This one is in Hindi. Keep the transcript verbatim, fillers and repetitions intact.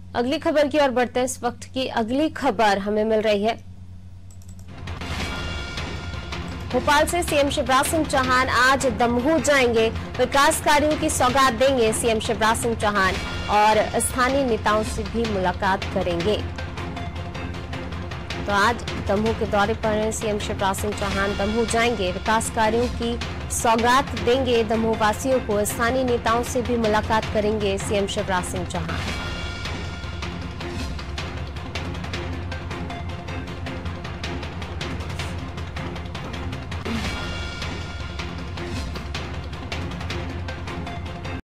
अगली खबर की ओर बढ़ते हैं। इस वक्त की अगली खबर हमें मिल रही है भोपाल से। सीएम शिवराज सिंह चौहान आज दमोह जाएंगे, विकास कार्यों की सौगात देंगे सीएम शिवराज सिंह चौहान और स्थानीय नेताओं से भी मुलाकात करेंगे। तो आज दमोह के दौरे पर सीएम शिवराज सिंह चौहान दमोह जाएंगे, विकास कार्यों की सौगात देंगे दमोह वासियों को, स्थानीय नेताओं से भी मुलाकात करेंगे सीएम शिवराज सिंह चौहान।